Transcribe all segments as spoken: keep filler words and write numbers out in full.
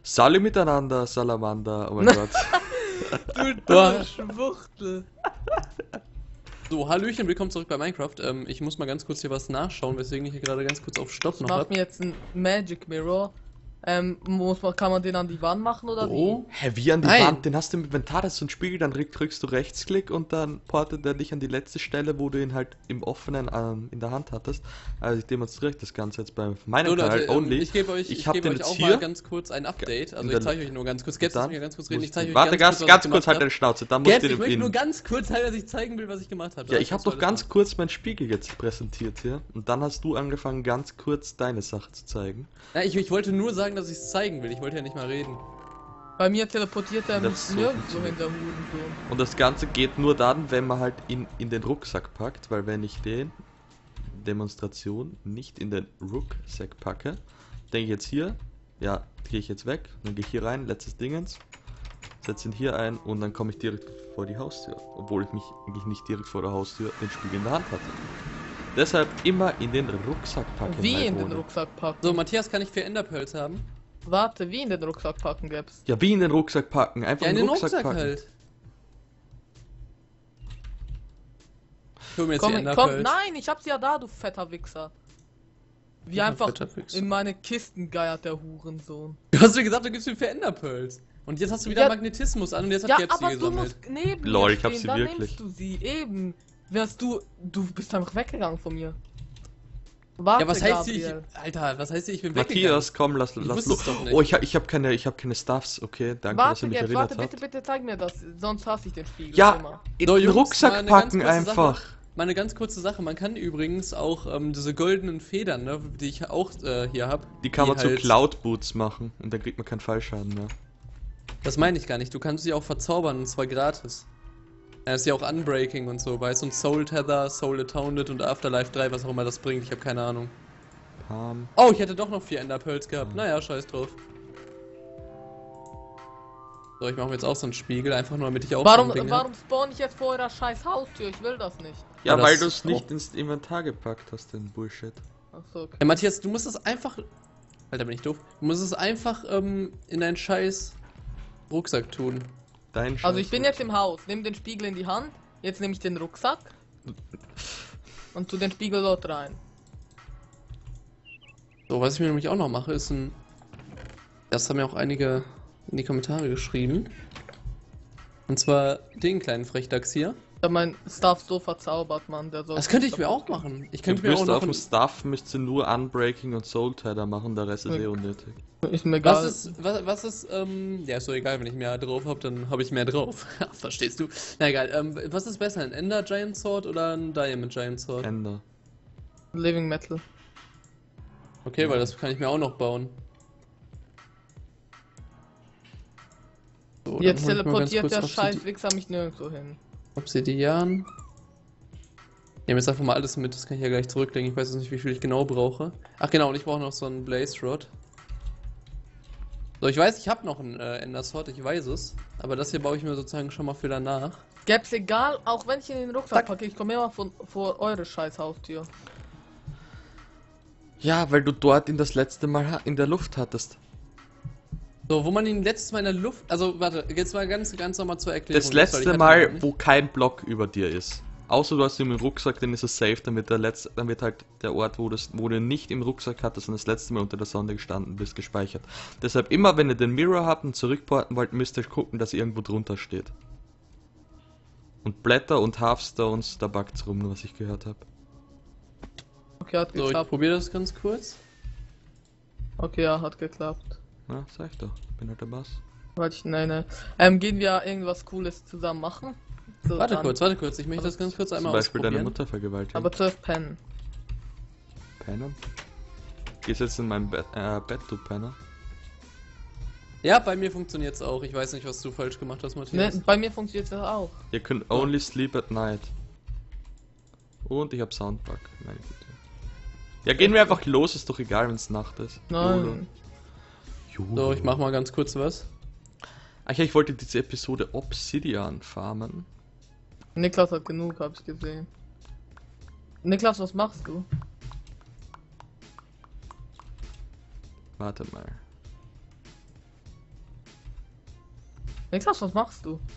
Sali miteinander, Salamander, oh mein Gott. Du dumme Schwuchtel. So, Hallöchen, willkommen zurück bei Minecraft. Ähm, ich muss mal ganz kurz hier was nachschauen, weswegen ich hier gerade ganz kurz auf Stopp Ich noch mach hab. mir jetzt ein Magic Mirror. Ähm, muss man, kann man den an die Wand machen oder So. Hä, wie an die Nein. Wand? Den hast du im Inventar, das ist so ein Spiegel, dann drück- drückst du Rechtsklick und dann portet er dich an die letzte Stelle, wo du ihn halt im offenen ähm, in der Hand hattest. Also ich demonstriere euch das Ganze jetzt bei meinem So, Kanal Leute, ähm, only. ich gebe euch, Ich ich hab gebe den euch jetzt auch hier. mal ganz kurz ein Update. Also in ich der- zeige euch nur ganz kurz. Jetzt Dann lass mich ganz kurz reden. Ich musst zeige du- euch Warte, ganz, kurz, was ganz ich kurz, gemacht halt hab. deine Schnauze. Dann musst Jetzt, du ich möchte den nur ganz kurz halt, dass ich zeigen will, was ich gemacht habe. Ja, ich habe doch ganz kurz meinen Spiegel jetzt präsentiert hier. Und dann hast du angefangen, ganz kurz deine Sache zu zeigen. Ja, ich, ich wollte nur sagen, dass ich es zeigen will. Ich wollte ja nicht mal reden. Bei mir teleportiert er Das mich ist so nirgendwo funktioniert. hin, der Hurensohn. Und das Ganze geht nur dann, wenn man halt ihn in den Rucksack packt, weil wenn ich den Demonstration nicht in den Rucksack packe, denke ich jetzt hier, ja, gehe ich jetzt weg, dann gehe ich hier rein, letztes Dingens, setze ihn hier ein und dann komme ich direkt vor die Haustür, obwohl ich mich eigentlich nicht direkt vor der Haustür den Spiegel in der Hand hatte. Deshalb immer in den Rucksack packen. Wie halt in den ohne. Rucksack packen? So, Matthias, kann ich vier Enderpearls haben? Warte, wie in den Rucksack packen gäb's? Ja, wie in den Rucksack packen, einfach Ja, in in den den Rucksack, Rucksack packen. halt. Ich hol mir jetzt Komm, die komm, Enderpearls. nein, ich hab's ja da, du fetter Wichser. Wie Ja, einfach fetter Wichser. in meine Kisten geiert der Hurensohn. Du hast mir gesagt, du gibst mir vier Enderpearls. Und jetzt hast du wieder Ja. Magnetismus an und jetzt hat Ja, Gabs sie aber du gesammelt. musst neben Lol, mir ich hab stehen, sie dann wirklich. nimmst du sie, eben. Wärst du, du bist einfach weggegangen von mir. Warte, Ja, was heißt die? Gabriel. Ich, Alter, was heißt die? Ich bin weggegangen. Matthias, komm, lass, Ich lass wusste los. es doch nicht. Oh, ich, hab- ich habe keine, ich hab keine Stuffs, okay, danke, dass ihr Warte mich jetzt, erinnert warte, habt. bitte, bitte zeig mir das, sonst hasse ich den Spiegel Ja, immer. in So, den Jungs, mal Rucksack eine ganz packen kurze einfach. Sache. Mal eine ganz kurze Sache. Man kann übrigens auch ähm, diese goldenen Federn, ne, die ich auch äh, hier habe. Die kann man zu halt, Cloud Boots machen und dann kriegt man keinen Fallschaden mehr. Das meine ich gar nicht. Du kannst sie auch verzaubern und zwar gratis. Ja, ist ja auch Unbreaking und so, weißt du, und Soul Tether, Soul Atonement und Afterlife drei, was auch immer das bringt. Ich habe keine Ahnung. Pam. Oh, ich hätte doch noch vier Enderpearls gehabt. Ja. Naja, scheiß drauf. So, ich mache mir jetzt auch so einen Spiegel, einfach nur damit ich auch Warum, so ein Ding warum spawn ich jetzt vor eurer scheiß Haustür? Ich will das nicht. Ja, Ja, weil das- du es nicht oh. ins Inventar gepackt hast, den Bullshit. Achso, okay. Ey, Matthias, du musst es einfach. Alter, bin ich doof. Du musst es einfach ähm, in deinen scheiß Rucksack tun. Dein Also ich Scheiß bin jetzt im Haus, nehme den Spiegel in die Hand, jetzt nehme ich den Rucksack und tu den Spiegel dort rein. So, was ich mir nämlich auch noch mache, ist ein. Das haben ja auch einige in die Kommentare geschrieben. Und zwar den kleinen Frechdachs hier. Ich hab mein Stuff so verzaubert, Mann, der soll. Das könnte ich mir auch machen. Ich Du könnte mir auch müsst noch. auf dem Ein, Stuff müsst ihr nur Unbreaking und Soul Tether machen, der Rest ist Ja. eh unnötig. Ist mir egal. was ist. Was, was ist. Ähm. Ja, ist so egal, wenn ich mehr drauf habe, dann habe ich mehr drauf. Verstehst du? Na egal. Ähm, was ist besser, ein Ender Giant Sword oder ein Diamond Giant Sword? Ender. Living Metal. Okay, weil das kann ich mir auch noch bauen. So, Jetzt dann hol ich mal ganz teleportiert kurz der Obsidi- scheiß Wichser mich nirgendwo hin. Obsidian. Ich nehme jetzt einfach mal alles mit, das kann ich ja gleich zurücklegen. Ich weiß jetzt nicht, wie viel ich genau brauche. Ach genau, und ich brauche noch so einen Blaze Rod. So, ich weiß, ich habe noch einen äh, Ender Sword, ich weiß es. Aber das hier baue ich mir sozusagen schon mal für danach. Gäb's egal, auch wenn ich ihn in den Rucksack Zack. packe, ich komme immer von, vor eure scheiß Haustür. Ja, weil du dort ihn das letzte Mal ha- in der Luft hattest. So, wo man ihn letztes Mal in der Luft. Also, warte, jetzt mal ganz, ganz nochmal zur Erklärung. Das Sorry, ich letzte hatte Mal, noch wo kein Block über dir ist. Außer du hast ihn im Rucksack, dann ist es safe, damit der letzte, dann wird halt der Ort, wo, das, wo du ihn nicht im Rucksack hattest und das letzte Mal unter der Sonne gestanden bist, gespeichert. Deshalb immer, wenn ihr den Mirror habt und zurückporten wollt, müsst ihr gucken, dass irgendwo drunter steht. Und Blätter und Halfstones, da backt's rum, nur was ich gehört habe. Okay, hat So, ich geklappt. probiere das ganz kurz. Okay, ja, hat geklappt. Na, sag ich doch, bin halt der Boss. Warte, ich, nein, nein. Ähm, gehen wir irgendwas Cooles zusammen machen? So, Warte dann- kurz, warte kurz, ich möchte das ganz kurz Zum einmal Beispiel deine ausprobieren. Mutter vergewaltigen. Aber zuerst pennen. Pennen? Gehst jetzt in mein Bett, äh, Bett, du Penner? Ja, bei mir funktioniert's auch. Ich weiß nicht, was du falsch gemacht hast, Matthias. Ne, bei mir funktioniert das auch. Ihr könnt only sleep at night. Und ich hab Soundbug, meine Güte. Ja, gehen wir einfach los, ist doch egal, wenn es Nacht ist. Nein. YOLO. So, ich mach mal ganz kurz was. Ach ja, ich wollte diese Episode Obsidian farmen. Niklas hat genug, hab ich gesehen. Niklas, was machst du? Warte mal. Niklas, was machst du?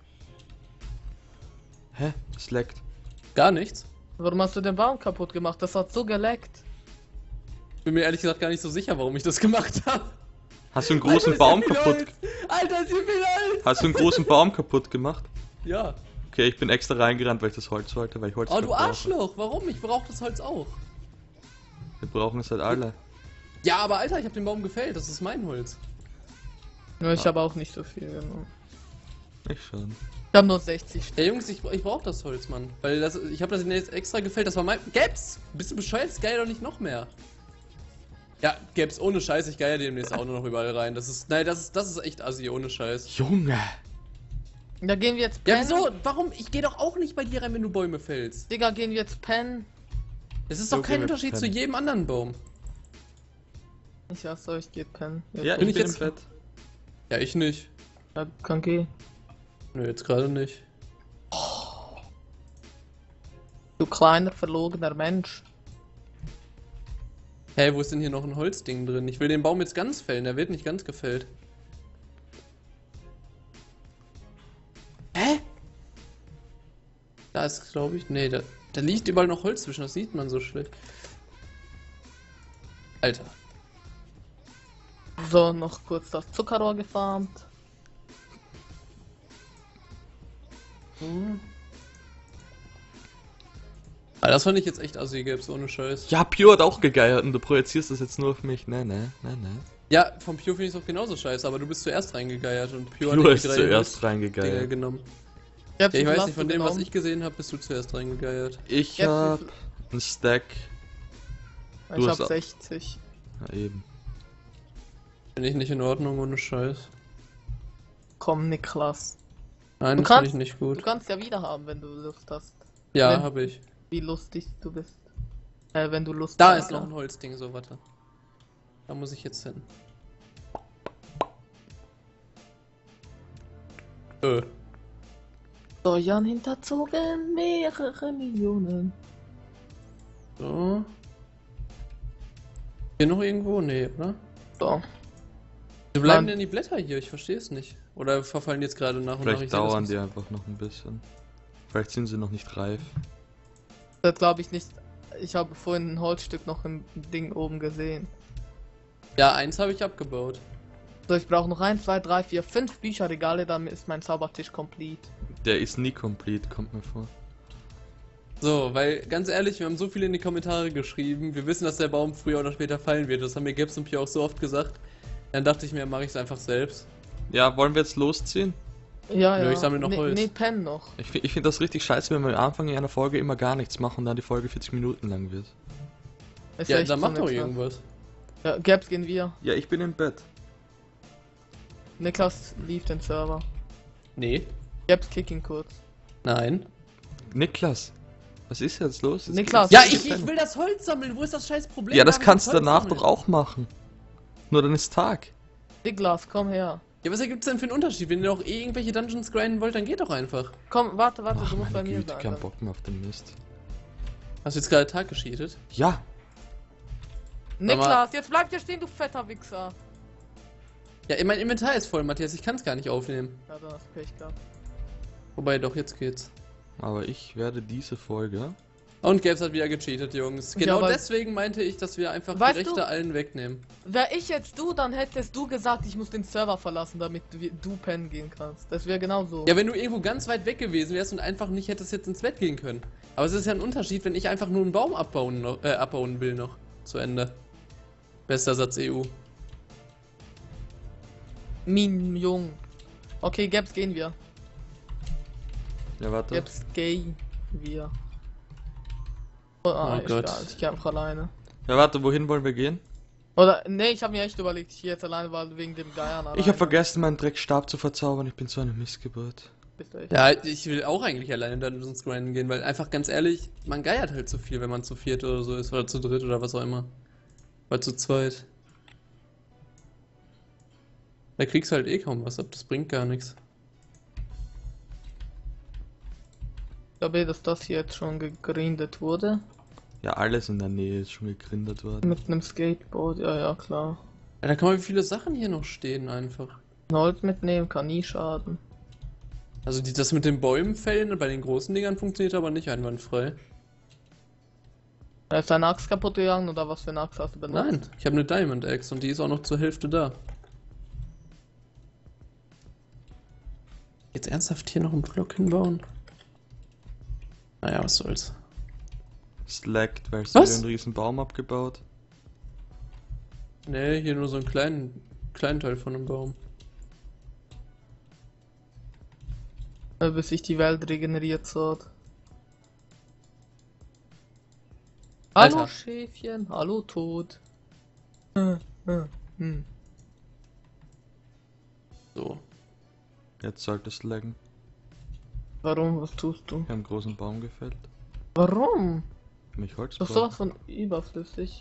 Hä? Es leckt. Gar nichts. Warum hast du den Baum kaputt gemacht? Das hat so geleckt. Bin mir ehrlich gesagt gar nicht so sicher, warum ich das gemacht habe. Hast du einen großen Baum kaputt? Holz. Alter, ist hier viel Holz! Hast du einen großen Baum kaputt gemacht? Ja. Okay, ich bin extra reingerannt, weil ich das Holz wollte, weil ich Holz Oh, du brauche. Arschloch! Warum? Ich brauche das Holz auch. Wir brauchen es halt alle. Ja, aber Alter, ich habe den Baum gefällt. Das ist mein Holz. Nur ich Ah. habe auch nicht so viel genommen. Ich schon. Ich habe nur sechzig. Ja, Jungs, ich, ich brauche das Holz, Mann. Weil das, ich habe das jetzt extra gefällt. Das war mein... Gaps! Bist du bescheuert? Das geil doch nicht noch mehr. Ja, Gaps, ohne Scheiß. Ich geier demnächst auch nur noch überall rein. Das ist... Nein, das ist, das ist echt assi, ohne Scheiß. Junge! Da gehen wir jetzt Ja, pennen. wieso? Warum? Ich gehe doch auch nicht bei dir rein, wenn du Bäume fällst. Digga, gehen wir jetzt pennen. Das ist So doch kein gehen wir Unterschied zu pennen. jedem anderen Baum. Ich hasse euch, geht pennen. Jetzt Ja, ich Bin bin, ich im jetzt- Bett. Ja, ich nicht. Ja, kann gehen. Nö, jetzt gerade nicht. Du kleiner, verlogener Mensch. Hey, wo ist denn hier noch ein Holzding drin? Ich will den Baum jetzt ganz fällen, der wird nicht ganz gefällt. Hä? Da ist, glaube ich, nee, da, da liegt überall noch Holz zwischen, das sieht man so schlecht. Alter. So, noch kurz das Zuckerrohr gefarmt. Hm. Ah, das fand ich jetzt echt assi, Gaps, ohne Scheiß. Ja, Pure hat auch gegeiert und du projizierst das jetzt nur auf mich. Ne, ne, ne, ne. Ja, vom Pure finde ich es auch genauso scheiße, aber du bist zuerst reingegeiert und Pure, Pure hat ist die drei zuerst Dinger reingegeiert. genommen. Ja, Ja, ich weiß nicht, von dem, was ich gesehen habe, bist du zuerst reingegeiert. Ich Jetzt hab wie viel- einen Stack. Ich Du hast hab auch- sechzig. Ja, eben. Finde ich nicht in Ordnung, ohne Scheiß. Komm, Niklas. Nein, Du das finde kannst- ich nicht Du gut. kannst ja wieder haben, wenn du Lust hast. Ja, wenn- habe ich. Wie lustig du bist. Äh, wenn du Lust Da hast. ist noch ein Holzding, so, warte. Da muss ich jetzt hin. Äh. Steuern hinterzogen, mehrere Millionen. So. Hier noch irgendwo? Nee, oder? So. Wie bleiben Nein. denn die Blätter hier? Ich verstehe es nicht. Oder verfallen die jetzt gerade nach und nach? Vielleicht Ich seh das dauern nicht die so. einfach noch ein bisschen. Vielleicht sind sie noch nicht reif. Das glaube ich nicht. Ich habe vorhin ein Holzstück noch im Ding oben gesehen. Ja, eins habe ich abgebaut. So, ich brauche noch eins, zwei, drei, vier, fünf Bücherregale, dann ist mein Zaubertisch complete. Der ist nie complete, kommt mir vor. So, weil ganz ehrlich, wir haben so viel in die Kommentare geschrieben. Wir wissen, dass der Baum früher oder später fallen wird. Das haben mir Gaps und Pio auch so oft gesagt. Dann dachte ich mir, mache ich es einfach selbst. Ja, wollen wir jetzt losziehen? Ja, Nö, ja. ich sammle noch nee, Holz. Nee, Pen noch. Ich, fi- ich finde das richtig scheiße, wenn wir am Anfang einer Folge immer gar nichts machen und dann die Folge vierzig Minuten lang wird. Ist Ja, echt dann so mach doch Niklas. irgendwas. Ja, Gaps gehen wir. Ja, ich bin im Bett. Niklas lief den Server. Nee. Gaps kick ihn kurz. Nein. Niklas, was ist jetzt los? Jetzt Niklas. Ja, geht's ich, pennen. ich will das Holz sammeln. Wo ist das scheiß Problem? Ja, das Warum kannst du Holz danach sammeln? doch auch machen. Nur dann ist Tag. Niklas, komm her. Ja, was ergibt es denn für einen Unterschied? Wenn ihr auch eh irgendwelche Dungeons grinden wollt, dann geht doch einfach. Komm, warte, warte, Ach, du musst bei meine mir Güte, sein. kein dann. Bock mehr auf den Mist. Hast du jetzt gerade Tag gescheatet? Ja, Niklas, jetzt bleib dir stehen, du fetter Wichser. Ja, mein Inventar ist voll, Matthias. Ich kann es gar nicht aufnehmen. Ja, dann hast du Pech gehabt. Wobei, doch, jetzt geht's. aber ich werde diese Folge... Und Gaps hat wieder gecheatet, Jungs. Ja, Genau weil- deswegen meinte ich, dass wir einfach Weißt die Rechte du- allen wegnehmen. Wär ich jetzt du, dann hättest du gesagt, ich muss den Server verlassen, damit wir- du pennen gehen kannst. Das wäre genau so. Ja, wenn du irgendwo ganz weit weg gewesen wärst und einfach nicht hättest jetzt ins Bett gehen können. Aber es ist ja ein Unterschied, wenn ich einfach nur einen Baum abbauen, noch, äh, abbauen will noch. Zu Ende. Bester Satz E U. Min Jung. Okay, Gaps gehen wir. Ja, warte. Gaps gehen wir. Oh, ah, Oh ist Gott. egal, ich geh einfach alleine. Ja, warte, wohin wollen wir gehen? Oder, nee, ich habe mir echt überlegt, ich gehe jetzt alleine, weil wegen dem Geiern alleine. Ich habe vergessen, meinen Dreckstab zu verzaubern. Ich bin so eine Missgeburt. Bist du echt? Ja, ich will auch eigentlich alleine Dungeons grinden gehen, weil einfach ganz ehrlich, man geiert halt zu viel, wenn man zu viert oder so ist, oder zu dritt oder was auch immer. Oder zu zweit. Da kriegst du halt eh kaum was ab, das bringt gar nichts. Ich glaube, eh, dass das hier jetzt schon gegrindet wurde. Ja, alles in der Nähe ist schon gegründet worden. Mit einem Skateboard, ja, ja, klar. Ja, da kann man wie viele Sachen hier noch stehen einfach. Holz mitnehmen kann nie schaden. Also die, das mit den Bäumen fällen bei den großen Dingern funktioniert aber nicht einwandfrei. Ist deine Axt kaputt gegangen oder was für eine Axt hast du benutzt? Nein, ich habe eine Diamond Axe und die ist auch noch zur Hälfte da. Jetzt ernsthaft hier noch einen Block hinbauen? Naja, was soll's. Slackt, weil es Was? wieder einen riesen Baum abgebaut. Nee, hier nur so einen kleinen, kleinen Teil von einem Baum. Äh, Bis sich die Welt regeneriert hat. Hallo Alter. Schäfchen, hallo Tod. Hm, hm, hm. So. Jetzt sollte es laggen. Warum, was tust du? Ich habe einen großen Baum gefällt. Warum? Mich Holz Das ist brauchen. sowas von überflüssig.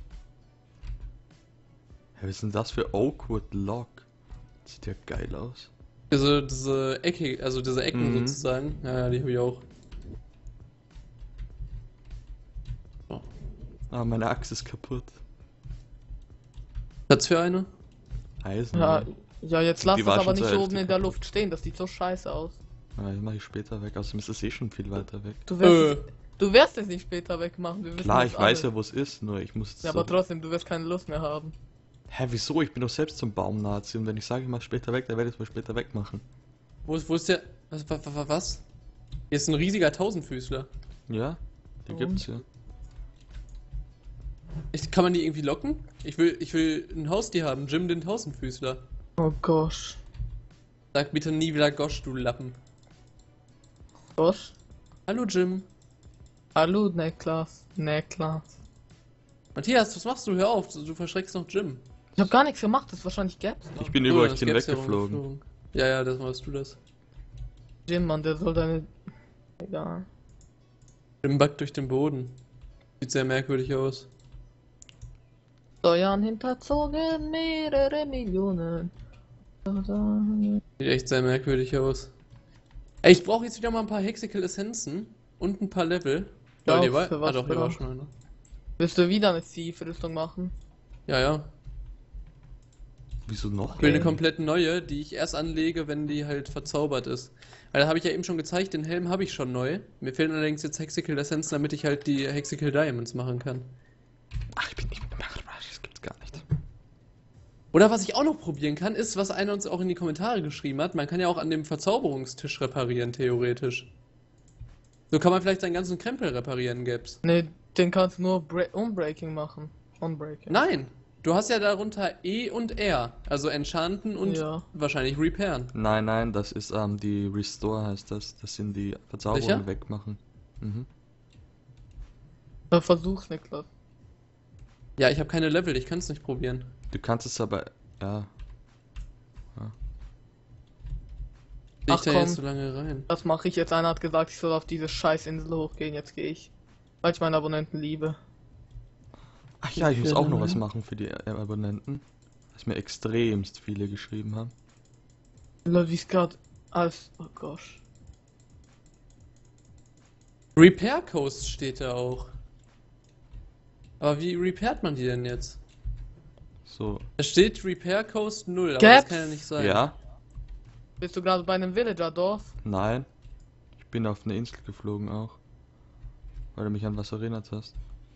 Hä, was ist denn das für Oakwood Log? Sieht ja geil aus. Diese, diese Ecke, also diese Ecken Mhm. sozusagen. Ja, ja, die habe ich auch. So. Ah, meine Axt ist kaputt. Platz für eine? Eisen. Ja, Ja, ja, jetzt Die lass das war aber schon nicht zur so Hälfte oben in der kaputt. Luft stehen, das sieht so scheiße aus. ah, das mache ich später weg. Außerdem ist das eh schon viel weiter weg. Du wirst, Äh. es, du wirst es nicht später wegmachen, wir wissen Klar, das ich weiß alle. ja, wo es ist, nur ich muss. Ja, so- aber trotzdem, du wirst keine Lust mehr haben. Hä, wieso? Ich bin doch selbst zum Baum-Nazi und wenn ich sage, ich mach später weg, dann werde ich es mal später wegmachen. Wo ist, wo ist der. Was, was, was, was? Hier ist ein riesiger Tausendfüßler. Ja? Die Und? gibt's ja. Ich, kann man die irgendwie locken? Ich will, ich will ein Haustier haben, Jim den Tausendfüßler. Oh gosh. Sag bitte nie wieder Gosh, du Lappen. Gosh? Hallo Jim. Hallo, Niklas. Niklas. Matthias, was machst du? Hör auf, du verschreckst noch Jim. Ich hab gar nichts gemacht, das ist wahrscheinlich Gaps. Ich bin Oh, über euch das gäb's ja hinweggeflogen. rumgeflogen. Ja, ja, das warst du das. Jim, Mann, der soll deine... Egal. Jim backt durch den Boden. Sieht sehr merkwürdig aus. Steuern hinterzogen, mehrere Millionen. Sieht echt sehr merkwürdig aus. Ey, ich brauche jetzt wieder mal ein paar Hexical Essenzen und ein paar Level. Ja, Ja, hier war, für ah was doch, hier war brauchst- schon einer. Willst du wieder eine Thief-Rüstung machen? Ja, ja. Wieso noch? Ich will eine Okay. komplett neue, die ich erst anlege, wenn die halt verzaubert ist. Weil da habe ich ja eben schon gezeigt, den Helm habe ich schon neu. Mir fehlen allerdings jetzt Hexical Essenzen, damit ich halt die Hexical Diamonds machen kann. Ach, ich bin nicht mit dem Rush, das gibt's gar nicht. Oder was ich auch noch probieren kann, ist, was einer uns auch in die Kommentare geschrieben hat, man kann ja auch an dem Verzauberungstisch reparieren, theoretisch. So kann man vielleicht seinen ganzen Krempel reparieren, Gaps. Ne, den kannst du nur Bra Unbreaking machen. Unbreaking. Nein! Du hast ja darunter E und R, also Enchanten und Ja. wahrscheinlich Repairen. Nein, nein, das ist ähm, die Restore heißt das. Das sind die Verzauberungen Sicher? wegmachen. Mhm. Ja, versuch's, Niklas. Ja, ich habe keine Level, ich kann es nicht probieren. Du kannst es aber. Ja. Wie Ach, ich da komm. jetzt so lange rein? Das mache ich jetzt. Einer hat gesagt, ich soll auf diese Scheißinsel hochgehen. Jetzt gehe ich. Weil ich meine Abonnenten liebe. Ach ja, ich muss Für auch noch dann, was ja. machen für die äh, Abonnenten. Was mir extremst viele geschrieben haben. Lol, wie es gerade alles. Oh gosh. Repair Coast steht da auch. Aber wie repairt man die denn jetzt? So. Da steht Repair Coast null, aber Gaps? das kann ja nicht sein. Ja? Bist du gerade bei einem Villager-Dorf? Nein. Ich bin auf eine Insel geflogen auch. Weil du mich an was erinnert hast.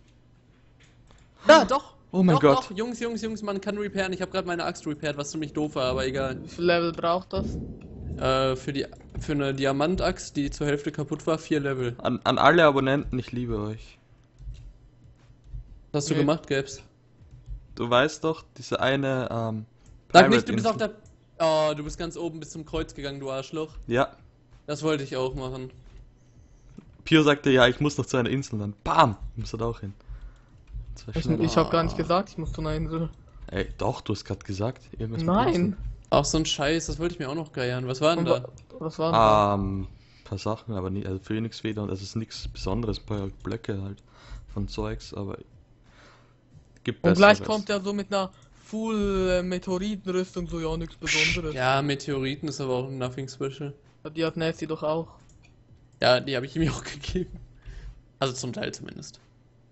Da, doch! Oh mein doch, Gott. Doch, Jungs, Jungs, Jungs, man kann repairen. Ich habe gerade meine Axt repairt, was ziemlich doof war, aber egal. Wie viel Level braucht das? Äh, für die für eine Diamantaxt, die zur Hälfte kaputt war, vier Level. An, an alle Abonnenten, ich liebe euch. Was hast du Nee. gemacht, Gaps? Du weißt doch, diese eine, ähm. Sag nicht, du bist Pirate-Insel- auf der... Oh, du bist ganz oben bis zum Kreuz gegangen, du Arschloch. Ja. Das wollte ich auch machen. Pio sagte, ja, ich muss noch zu einer Insel. Dann BAM! Muss er da auch hin. Das war Ich, schnell. ich habe gar nicht gesagt, ich muss zu einer Insel. Ey, doch, du hast gerade gesagt. Irgendwas mit Nein. Inseln. Ach, so ein Scheiß, das wollte ich mir auch noch geiern. Was war denn Und da? wa- was war denn da? Ähm, paar Sachen, aber nie, also Phoenix-Feder und es ist nichts Besonderes, ein paar Blöcke halt von Zeugs, aber gibt Und gleich Besseres. kommt er so mit einer Full äh, Meteoritenrüstung, so ja, nichts Besonderes. Ja, Meteoriten ist aber auch ein Nothing Special. Die hat Nancy doch auch. Ja, die habe ich ihm auch gegeben. Also zum Teil zumindest.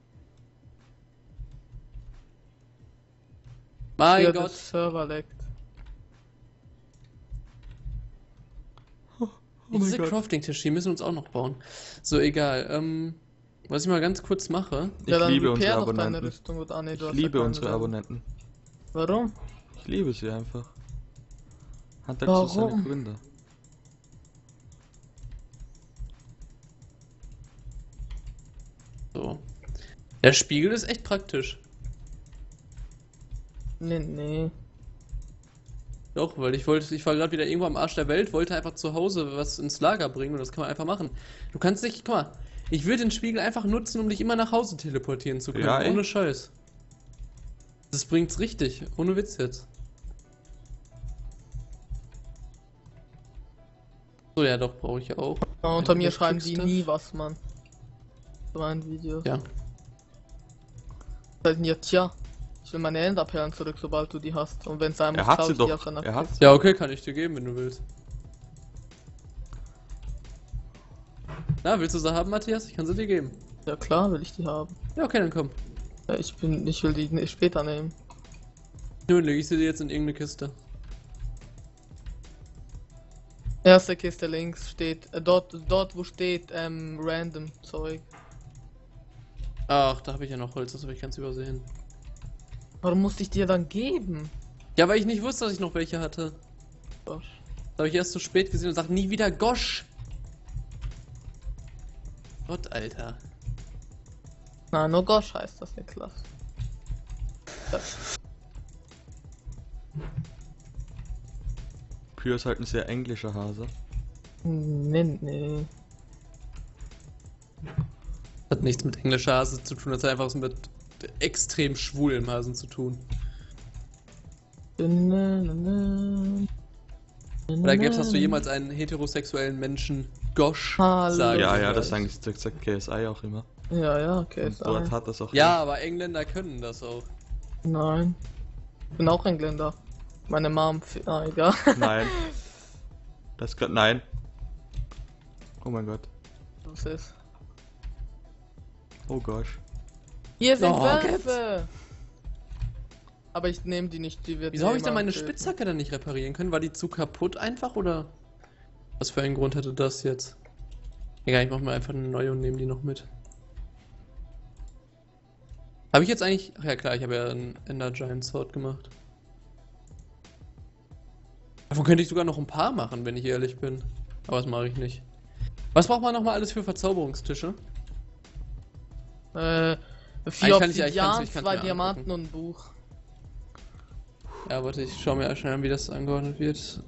Mein Ja, Gott. das Server leckt. Oh Diese mein Gott. Crafting-Tisch, die müssen wir uns auch noch bauen. So, egal. Ähm, was ich mal ganz kurz mache. Ich Ja, dann liebe unsere repair doch deine Abonnenten. Rüstung. Oder, ah, nee, du Ich hast ja liebe keine unsere selber. Abonnenten. Warum? Ich liebe sie einfach. Hat dazu seine Warum? Gründe. So. Der Spiegel ist echt praktisch. Nee, nee. Doch, weil ich wollte, ich war gerade wieder irgendwo am Arsch der Welt, wollte einfach zu Hause was ins Lager bringen und das kann man einfach machen. Du kannst dich, guck mal, ich würde den Spiegel einfach nutzen, um dich immer nach Hause teleportieren zu können, Ja, ohne echt? Scheiß. Das bringt's richtig, ohne Witz jetzt. So, ja, doch, brauche ich auch. Ja, unter Eine mir schreiben die Quickstuff. nie was, Mann. So ein Video. Ja. Sagen ja, tja, ich will meine Enderperlen zurück, sobald du die hast. Und wenn es einmal Er hat sie doch. Er hat sie. Ja, okay, kann ich dir geben, wenn du willst. Na, willst du sie haben, Matthias? Ich kann sie dir geben. Ja klar, will ich die haben. Ja, okay, dann komm. Ja, ich bin, ich will die ne- später nehmen. Nun lege ich sie dir jetzt in irgendeine Kiste. Erste Kiste links steht, äh, dort, dort wo steht, ähm, random Zeug. Ach, da habe ich ja noch Holz, das habe ich ganz übersehen. Warum musste ich dir dann geben? Ja, weil ich nicht wusste, dass ich noch welche hatte. Gosh. Das habe ich erst zu spät gesehen und sag nie wieder Gosch. Gott, Alter. Na, nur Gosh heißt das, Niklas. Das. Pure ist halt ein sehr englischer Hase. Nee, nee. Hat nichts mit englischer Hase zu tun, das hat einfach was mit extrem schwulem Hasen zu tun. Oder gäb's, hast du jemals einen heterosexuellen Menschen Gosch Hallo. sagen? Ja, ja, gehört. das sagen das sagt K S I auch immer. Ja, ja, okay. Und ist dort ein- hat das auch. Ja, aber Engländer können das auch. Nein. Ich bin auch Engländer. Meine Mom. Ah, egal. Nein. Das kann. Nein. Oh mein Gott. Was ist? Oh gosh. Hier sind Oh, Wölfe! Aber ich nehme die nicht, die wird Wieso habe ich eh denn meine mal töten. Spitzhacke dann nicht reparieren können? War die zu kaputt einfach oder? Was für einen Grund hatte das jetzt? Egal, ich mach mal einfach eine neue und nehme die noch mit. Habe ich jetzt eigentlich. Ach ja klar, ich habe ja einen Ender Giant Sword gemacht. Davon könnte ich sogar noch ein paar machen, wenn ich ehrlich bin. Aber das mache ich nicht. Was braucht man nochmal alles für Verzauberungstische? Äh, Ah, vier ich kann nicht- ja, ich kann's- Obsidian, ich kann's zwei mir Diamanten angucken. und ein Buch. Ja, warte, ich schau mir schnell an, wie das angeordnet wird.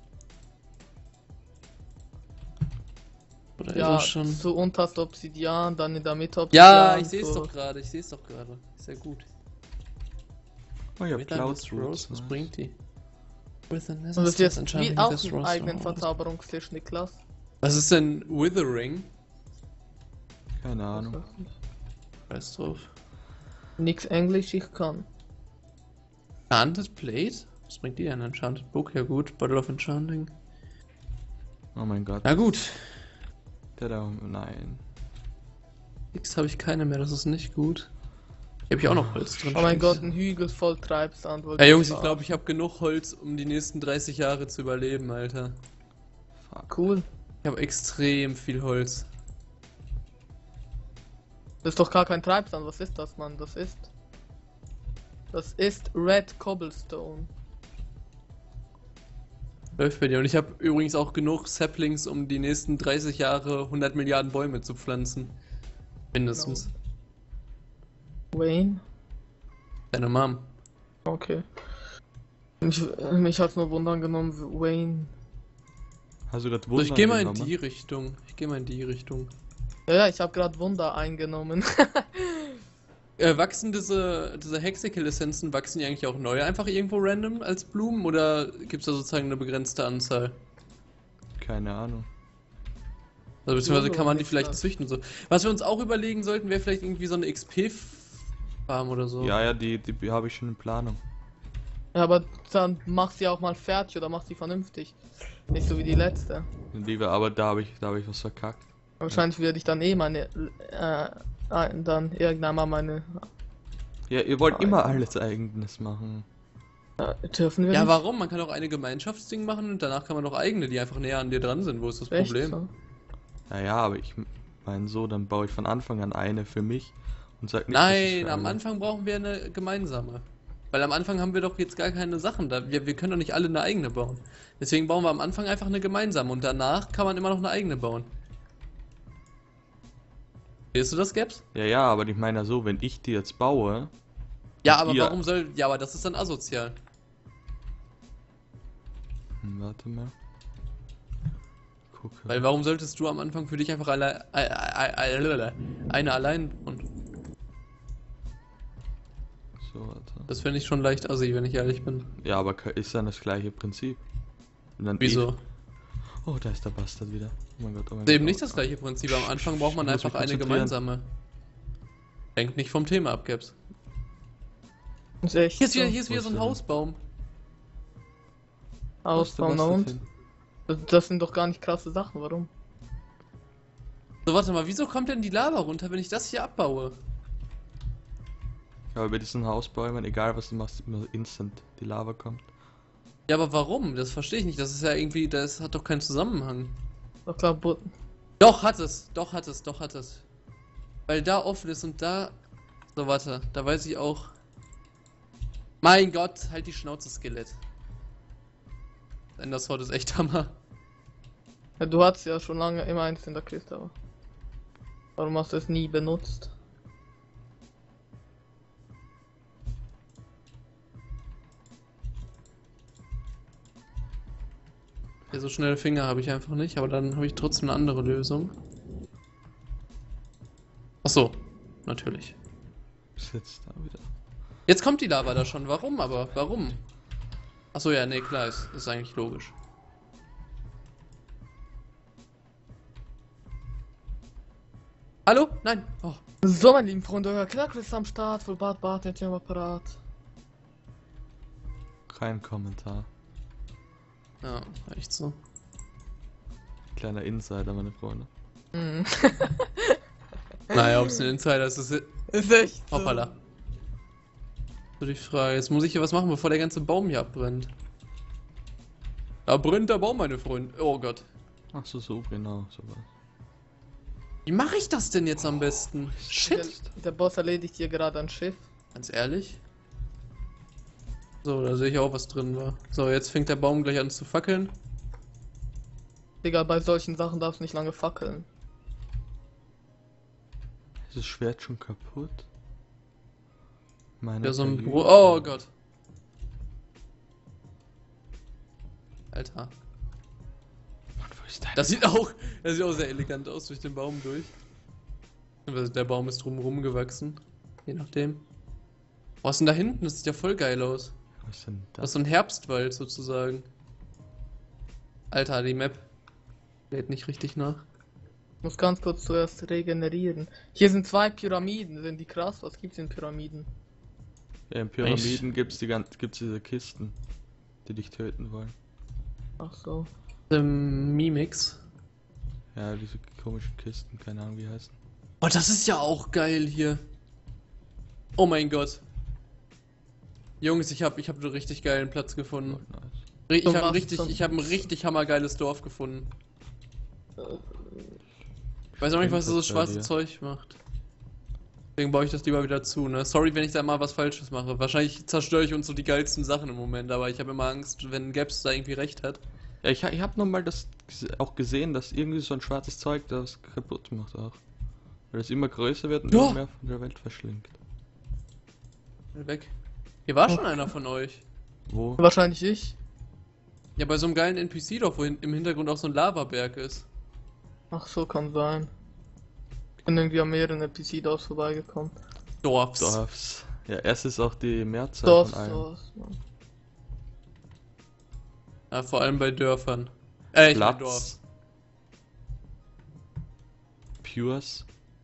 Oder Ja, ist er schon? so unterst Obsidian, dann in der Mitte Ja, Obsidian. ich sehe es so. doch gerade, ich sehe es doch gerade. Sehr gut. Oh ja, Midnight Cloud Mist Rose, was nice. bringt die? With an Und das ist jetzt enchanting wie auch this einen rose eigenen rose. Verzauberungstisch, Niklas. Was ist denn Withering? Keine Ahnung. Scheiß drauf. Nix Englisch, ich kann. Enchanted Plate? Was bringt die denn? Enchanted Book, ja gut. Bottle of Enchanting. Oh mein Gott. Na gut. Der da. Nein. X habe ich keine mehr, das ist nicht gut. Hier habe ich auch noch Holz drin. Oh mein stehen. Gott, ein Hügel voll Treibsand. wollte Ja Jungs, ich sagen. glaube, ich habe genug Holz, um die nächsten dreißig Jahre zu überleben, Alter. Fuck. Cool. Ich habe extrem viel Holz. Das ist doch gar kein Treibsand. Was ist das, Mann? Das ist... Das ist Red Cobblestone. Läuft bei dir. Und ich habe übrigens auch genug Saplings, um die nächsten dreißig Jahre hundert Milliarden Bäume zu pflanzen. Mindestens. Wayne? Deine Mom. Okay. Mich, mich hat's nur wundern genommen, Wayne. Hast du gerade So, Wunder ich gehe mal in genommen? die Richtung. Ich gehe mal in die Richtung. Ja, ja, ich habe gerade Wunder eingenommen. Äh, wachsen diese, diese Hexekill-Essenzen, wachsen die eigentlich auch neu einfach irgendwo random als Blumen oder gibt es da sozusagen eine begrenzte Anzahl? Keine Ahnung. Also beziehungsweise Ja, kann man die nichts vielleicht was. züchten so. Was wir uns auch überlegen sollten, wäre vielleicht irgendwie so eine X P-Farm oder so. Ja, ja, die, die habe ich schon in Planung. Ja, aber dann mach sie auch mal fertig oder mach sie vernünftig. Nicht so wie die letzte. Lieber, aber da habe ich, da habe ich was verkackt. Wahrscheinlich werde ich dann eh meine, äh, ein- dann irgendwann mal meine, Ja, ihr wollt Ah, immer ja. alles eigenes machen. Ja, dürfen wir Ja, nicht? warum? Man kann auch eine Gemeinschaftsding machen und danach kann man auch eigene, die einfach näher an dir dran sind. Wo ist das Echt Problem? so? Ja, ja, aber ich meine so, dann baue ich von Anfang an eine für mich und sag nicht, das ist Nein, für am alle. Anfang brauchen wir eine gemeinsame. Weil am Anfang haben wir doch jetzt gar keine Sachen da. Wir, wir können doch nicht alle eine eigene bauen. Deswegen bauen wir am Anfang einfach eine gemeinsame und danach kann man immer noch eine eigene bauen. Verstehst du das, Gaps? Ja, ja, aber ich meine ja so, wenn ich die jetzt baue, Ja, und aber ihr- warum soll. Ja, aber das ist dann asozial. Hm, warte mal. Gucke. Weil warum solltest du am Anfang für dich einfach alle, äh, äh, äh, eine allein und So, warte. das finde ich schon leicht assi, wenn ich ehrlich bin. Ja, aber ka- ist dann das gleiche Prinzip. Und dann Wieso? eh- Oh, da ist der Bastard wieder. Oh mein Gott, oh mein Das ist Gott. eben nicht das gleiche Prinzip. Am Anfang braucht man Ich muss einfach mich eine konzentrieren. gemeinsame. Hängt nicht vom Thema ab, Gaps. Ist echt Hier ist wieder, so. hier ist wieder so ein Wo ist der? Hausbaum. Ausbauen Was und? ist denn? Das, das sind doch gar nicht krasse Sachen, warum? So, warte mal, wieso kommt denn die Lava runter, wenn ich das hier abbaue? Ja, aber bei diesen Hausbäumen, egal was du machst, immer instant die Lava kommt. Ja, aber warum? Das verstehe ich nicht. Das ist ja irgendwie, das hat doch keinen Zusammenhang. Doch klar, but Doch, hat es. Doch, hat es. Doch, hat es. Weil da offen ist und da... So, warte. Da weiß ich auch... Mein Gott, halt die Schnauze, Skelett. Das Wort ist echt Hammer. ja, du hattest ja schon lange immer eins in der Kiste, aber warum hast du es nie benutzt? Ja, so schnelle Finger habe ich einfach nicht, aber dann habe ich trotzdem eine andere Lösung. Ach so, natürlich. Ist jetzt da wieder. Jetzt kommt die Lava da schon. Warum aber? Warum? Ach so, ja, nee, klar, ist, ist eigentlich logisch. Hallo? Nein. Oh. So, mein lieben Freunde, euer Knacker ist am Start, voll Bart, Bart, jetzt am Apparat. Kein Kommentar. Ja, echt so. Kleiner Insider, meine Freunde. Mhm. Naja, ob es ein Insider ist, ist... Ist echt so. Hoppala. So die Frage. Jetzt muss ich hier was machen, bevor der ganze Baum hier abbrennt. Da brennt der Baum, meine Freunde. Oh Gott. Ach so, so, genau, sowas. Wie mache ich das denn jetzt am besten? Der, Shit. der Boss erledigt hier gerade ein Schiff. Ganz ehrlich? So, da sehe ich auch, was drin war. So, jetzt fängt der Baum gleich an zu fackeln. Digga, bei solchen Sachen darfst du nicht lange fackeln. Ist das Schwert schon kaputt? Meine Ja, so ein Güte. Bro. Oh Gott. Alter. Mann, wo ist dein... Das sieht auch, das sieht auch sehr elegant aus durch den Baum durch. Also der Baum ist drumherum gewachsen. Je nachdem. Was ist denn da hinten? Das sieht ja voll geil aus. Was ist denn Das ist das? so ein Herbstwald sozusagen. Alter, die Map lädt nicht richtig nach. Ich muss ganz kurz zuerst regenerieren. Hier sind zwei Pyramiden, sind die krass? Was gibt's in Pyramiden? Ja, in Pyramiden gibt's die ganz, gibt's diese Kisten, die dich töten wollen. Ach so. Ähm, Mimix. Ja, diese komischen Kisten, keine Ahnung wie die heißen. Oh, das ist ja auch geil hier. Oh mein Gott. Jungs, ich hab, ich hab einen richtig geilen Platz gefunden. Oh, nice. Ich So hab, ein was richtig, zum- ich hab ein richtig hammergeiles Dorf gefunden. Ich weiß auch nicht, was Stimmt das das bei schwarze dir? Zeug macht. Deswegen baue ich das lieber wieder zu, ne? Sorry, wenn ich da mal was Falsches mache. Wahrscheinlich zerstöre ich uns so die geilsten Sachen im Moment, aber ich habe immer Angst, wenn Gaps da irgendwie recht hat. Ja, ich, ich hab noch mal das gese- auch gesehen, dass irgendwie so ein schwarzes Zeug das kaputt macht auch. Weil es immer größer wird und Ja. immer mehr von der Welt verschlingt. Weg. Hier war schon Okay. einer von euch. Wo? Wahrscheinlich ich. Ja, bei so einem geilen N P C doch, wo hin- im Hintergrund auch so ein Lavaberg ist. Ach so, kann sein. Ich bin irgendwie an mehreren N P C-Dorfs vorbeigekommen. Dorfs. Dorfs. Ja, erst ist auch die Mehrzahl Dorfs, von allen. Dorfs, Mann. Ja, vor allem bei Dörfern. Äh, ich mein Dorf. Platz. Pures.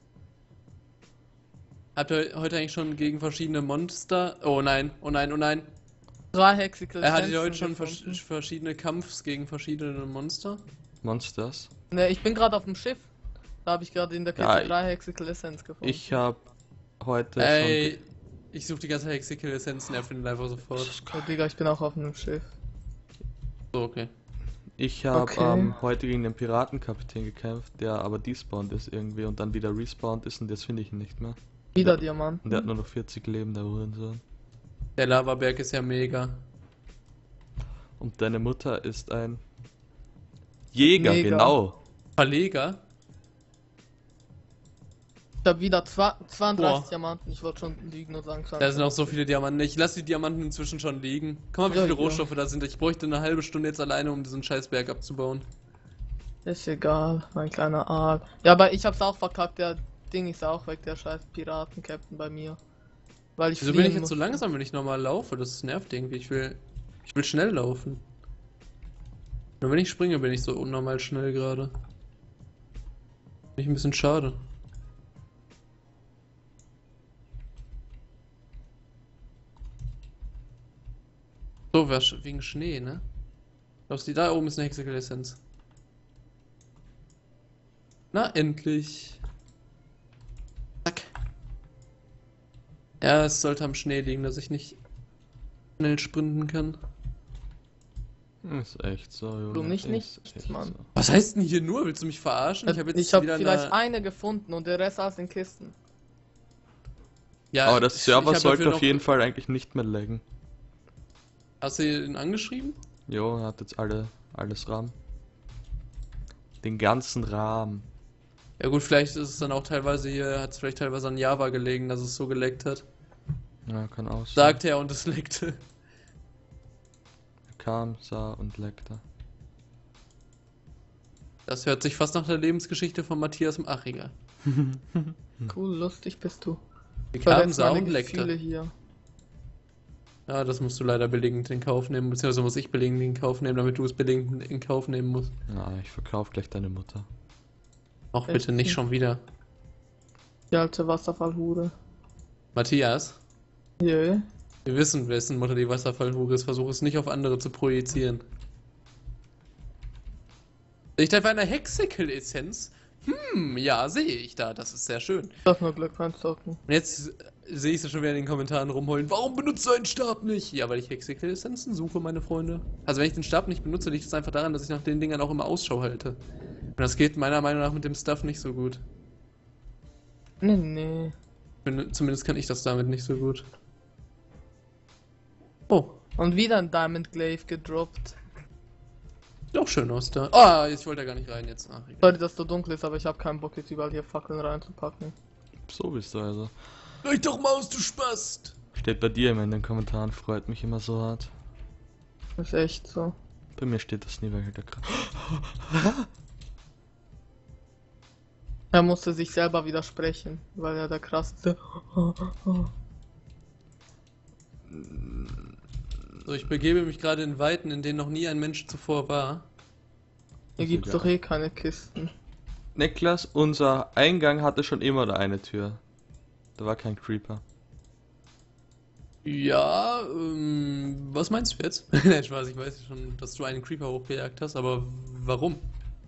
Habt ihr heute eigentlich schon gegen verschiedene Monster... Oh nein, oh nein, oh nein. Drei Hexical Er hatte Essenzen heute schon vers gefunden. verschiedene Kampfs gegen verschiedene Monster. Monsters. Ne, ich bin gerade auf dem Schiff. Da habe ich gerade in der Kiste Ja, drei Hexical Essenz gefunden. Ich hab heute Ey, schon. Ich suche die ganze Hexikill-Essenzen, er findet einfach sofort. Oh, Digga, ich bin auch auf einem Schiff. So, okay. Ich habe Okay. ähm, heute gegen den Piratenkapitän gekämpft, der aber despawned ist irgendwie und dann wieder respawned ist und jetzt finde ich ihn nicht mehr. Wieder Ja. Diamanten. Und der hat nur noch vierzig Leben, der Hurensohn. Der Lavaberg ist ja mega. Und deine Mutter ist ein Jäger, Neger. genau. Verleger? Ich hab wieder zwei- zweiunddreißig Boah. Diamanten. Ich wollte schon lügen und sagen, Da sind auch so viele Diamanten. Ich lasse die Diamanten inzwischen schon liegen. Guck mal, wie Ja, viele ja. Rohstoffe da sind. Ich bräuchte eine halbe Stunde jetzt alleine, um diesen Scheißberg abzubauen. Ist egal, mein kleiner Aal. Ja, aber ich hab's auch verkackt. Der Ding ist auch weg, der scheiß Piraten-Captain bei mir. Weil ich Wieso bin ich fliehen jetzt so musste. langsam, wenn ich normal laufe? Das nervt irgendwie. Ich will, ich will schnell laufen. Nur wenn ich springe, bin ich so unnormal schnell gerade. Finde ich ein bisschen schade. So, wer sch- wegen Schnee, ne? Glaubst du, da oben ist eine Hexikill-Essenz? Na, endlich. Zack. Ja, es sollte am Schnee liegen, dass ich nicht schnell sprinten kann. Ist echt so, Junge. Du mich ist nicht, echt Mann. so. Was heißt denn hier nur? Willst du mich verarschen? Ich habe jetzt ich hab wieder vielleicht eine... eine gefunden und der Rest alles in Kisten. Ja, Aber das ich- Server ich hab sollte dafür auf noch- jeden Fall eigentlich nicht mehr laggen. Hast du ihn angeschrieben? Jo, er hat jetzt alle, alles RAM. Den ganzen Rahmen. Ja gut, vielleicht ist es dann auch teilweise hier, hat es vielleicht teilweise an Java gelegen, dass es so geleckt hat. Ja, kann auch sein. Sagt er und es leckte. Er kam, sah und leckte. Das hört sich fast nach der Lebensgeschichte von Matthias im Achiger. Cool, lustig bist du. Wir Verletzt kamen, sah meine und Gefühle leckte. hier. Ja, das musst du leider billigend in Kauf nehmen, beziehungsweise muss ich billigend in Kauf nehmen, damit du es billigend in Kauf nehmen musst. Ja, ich verkauf gleich deine Mutter. Auch Echt? bitte nicht schon wieder. Die alte Wasserfallhure. Matthias, Jö. wir wissen, wessen Mutter die Wasserfallhure ist. Versuche es nicht auf andere zu projizieren. Ich treffe eine Hexikill-Essenz. Hm, ja, sehe ich da. Das ist sehr schön. Das nur Glück beim Zocken. Und jetzt sehe ich sie schon wieder in den Kommentaren rumheulen. Warum benutzt du einen Stab nicht? Ja, weil ich Hexikill-Essenzen suche, meine Freunde. Also wenn ich den Stab nicht benutze, liegt es einfach daran, dass ich nach den Dingern auch immer Ausschau halte. Und das geht meiner Meinung nach mit dem Stuff nicht so gut. Nee, nee. Bin- Zumindest kann ich das damit nicht so gut. Oh, Und wieder ein Diamond Glaive gedroppt. sieht auch schön aus da. Ah, ich wollte da gar nicht rein jetzt. Ach, egal. Sorry, dass so dunkel ist, aber ich habe keinen Bock jetzt überall hier Fackeln reinzupacken. So bist du also. Leuch doch mal aus, du Spast! Steht bei dir immer in den Kommentaren, freut mich immer so hart. Ist echt so. Bei mir steht das nie, weil der Kra Er musste sich selber widersprechen, weil er der krasseste. So, ich begebe mich gerade in Weiten, in denen noch nie ein Mensch zuvor war. Hier gibt's egal. doch eh keine Kisten. Niklas, unser Eingang hatte schon immer da eine Tür. Da war kein Creeper. Ja, ähm, was meinst du jetzt? Nein, Spaß, ich weiß schon, dass du einen Creeper hochgejagt hast, aber warum?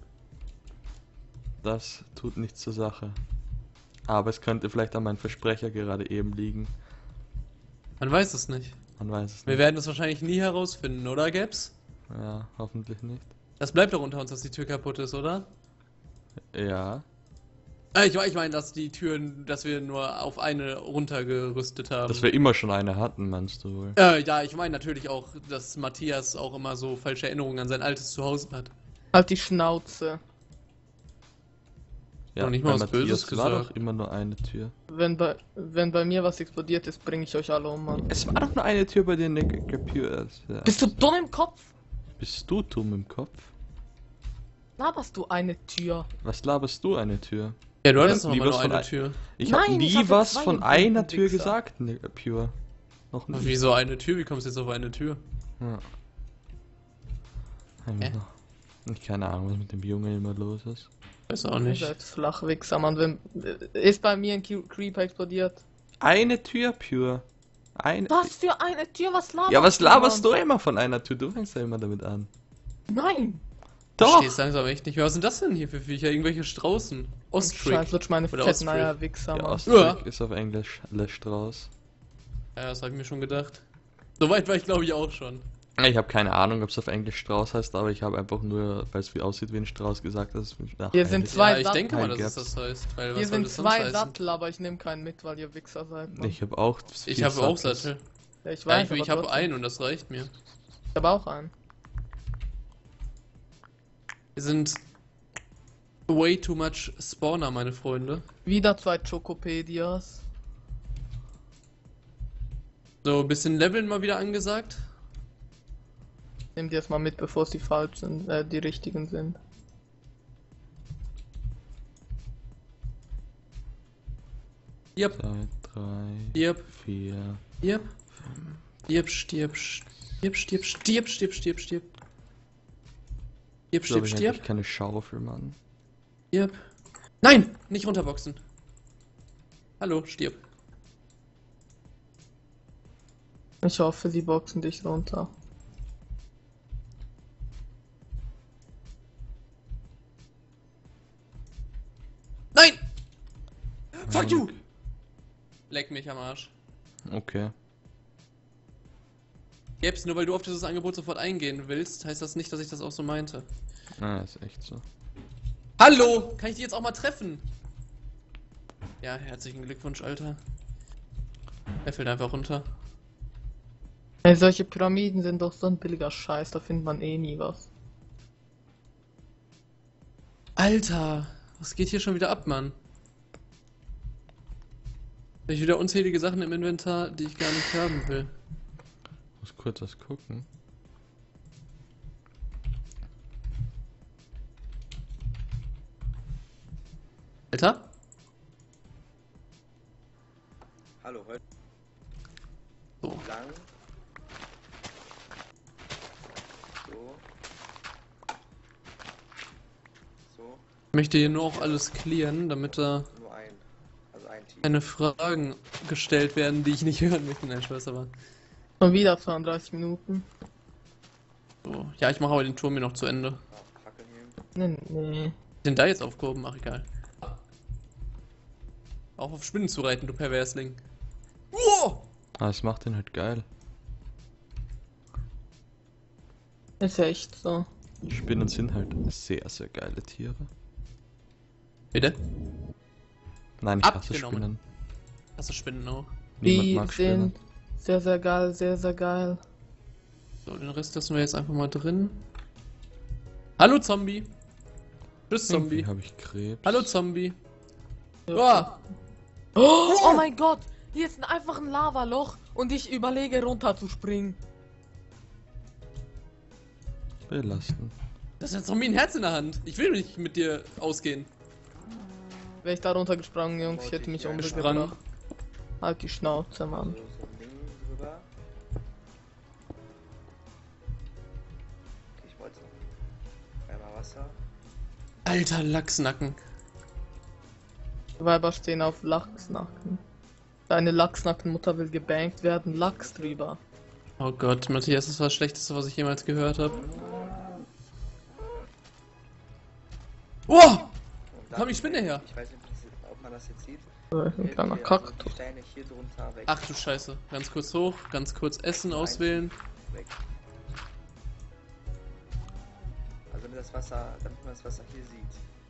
Das tut nichts zur Sache. Aber es könnte vielleicht an meinem Versprecher gerade eben liegen. Man weiß es nicht. Man weiß es Wir nicht. werden es wahrscheinlich nie herausfinden, oder, Gaps? Ja, hoffentlich nicht. Das bleibt doch unter uns, dass die Tür kaputt ist, oder? Ja. Ah, ich, ich meine, dass die Türen, dass wir nur auf eine runtergerüstet haben. Dass wir immer schon eine hatten, meinst du wohl? äh, ja, ich meine natürlich auch, dass Matthias auch immer so falsche Erinnerungen an sein altes Zuhause hat. Halt die Schnauze. Ja, Noch nicht mal bei was Böses Matthias war gesagt. doch immer nur eine Tür. Wenn bei, wenn bei mir was explodiert ist, bringe ich euch alle um, Mann. Es war doch nur eine Tür, bei der Nick Capure ist. Ja. Bist du dumm im Kopf? Bist du dumm im Kopf? Laberst du eine Tür? Was laberst du, eine Tür? Ja, du hattest Ja, doch nie immer was nur von eine ein- Tür. Ich hab Nein, nie ich hatte was zwei von im einer Wichser. Tür gesagt, Nick Capure. Noch nie. Wieso eine Tür? Wie kommst du jetzt auf eine Tür? Ja. Einfach Hä? noch- Ich keine Ahnung, was mit dem Jungen immer los ist. Weiß auch Ihr nicht. seid Flachwichser, Mann. Wenn, ist bei mir ein Q- Creeper explodiert. Eine Tür, Pure. Eine. Was für eine Tür? Was laberst Ja, was laberst du Mann? immer von einer Tür? Du fängst ja immer damit an. Nein! Ich Doch! versteh's langsam echt nicht mehr. Was sind das denn hier für Viecher? Irgendwelche Straußen? Ostrich. Scheiß, lutsch meine Oder fetten Ostrich. Eier, Wichser, Ja, Mann. Ostrich Ja. ist auf Englisch Le Strauß. Ja, das habe ich mir schon gedacht. Soweit war ich glaube ich auch schon. Ich habe keine Ahnung, ob es auf Englisch Strauß heißt, aber ich habe einfach nur, weil es wie aussieht wie ein Strauß, gesagt, dass es mich nach Hier sind Heil- zwei Ja, ich Sattel. denke mal, dass Heil es das heißt. Weil Hier was soll sind das sonst zwei heißen? Sattel, aber ich nehme keinen mit, weil ihr Wichser seid. Mann. Ich habe auch. Ich vier habe auch Sattels. Sattel. Ja, ich Ja, weiß, ich ich aber habe trotzdem. einen und das reicht mir. Ich habe auch einen. Wir sind way too much Spawner, meine Freunde. Wieder zwei Chocopedias. So, ein bisschen Leveln mal wieder angesagt. Nehmt die erstmal mit, bevor es die falschen, äh, die richtigen sind. Yep, Zwei, drei, yep, vier. yep. Stirb, stirb, stirb, stirb, stirb, stirb, stirb, stirb. Stirb, Ich stirb, glaube, ich stirb, eigentlich keine Schaufel, Mann. stirb. Nein, nicht runterboxen. Hallo, stirb. Ich hoffe, sie boxen dich runter. Nein! Fuck Ja, you! Leck mich am Arsch. Okay. Jetzt, nur weil du auf dieses Angebot sofort eingehen willst, heißt das nicht, dass ich das auch so meinte. Ah, ist echt so. Hallo! Kann ich die jetzt auch mal treffen? Ja, herzlichen Glückwunsch, Alter. Er fällt einfach runter. Ey, solche Pyramiden sind doch so ein billiger Scheiß, da findet man eh nie was. Alter! Was geht hier schon wieder ab, Mann? Hab ich wieder unzählige Sachen im Inventar, die ich gar nicht haben will. Muss kurz was gucken. Alter? Hallo, heute So. lang. So. So. Ich möchte hier nur auch alles clearen, damit da Nur ein. Also ein Team. keine Fragen gestellt werden, die ich nicht hören möchte. Nein, Spaß, aber. Schon wieder zweiunddreißig Minuten. So. Ja, ich mache aber den Turm hier noch zu Ende. Ah, Fackeln nehmen. Nee, nee. Sind da jetzt aufgehoben? Ach, egal. Auch auf Spinnen zu reiten, du Perversling. Wow! Ah, es macht den halt geil. Ist ja echt so. Spinnen sind halt sehr, sehr geile Tiere. Bitte? Nein, ich hasse Abgenommen. Spinnen. Hast du Spinnen auch? Niemand Die mag Spinnen. sind sehr, sehr geil, sehr, sehr geil. So, den Rest lassen wir jetzt einfach mal drin. Hallo Zombie! Tschüss Zombie! Irgendwie habe ich Krebs. Hallo Zombie! Ja. Oh! Oh, oh mein Gott! Hier ist einfach ein Lavaloch und ich überlege runterzuspringen. Belastend. Das hat Zombie ein Herz in der Hand. Ich will nicht mit dir ausgehen. Wäre ich da runtergesprungen, Jungs, ich hätte mich Gesprungen. umgebracht. Halt die Schnauze, Mann. So, so ein Ding drüber. Okay, ich wollte noch. Einmal Wasser. Alter Lachsnacken. Die Weiber stehen auf Lachsnacken. Deine Lachsnackenmutter will gebankt werden, Lachs drüber. Oh Gott, Matthias, das war das Schlechteste, was ich jemals gehört habe. Oh! Und dann- Komm die Spinne her. Ich weiß nicht, ob man das jetzt sieht. So, ein Hier, kleiner hier, Kaktus. also die Steine hier drunter weg. Ach du Scheiße. Ganz kurz hoch, ganz kurz Essen auswählen. Weg. Also damit das Wasser, damit man das Wasser hier sieht.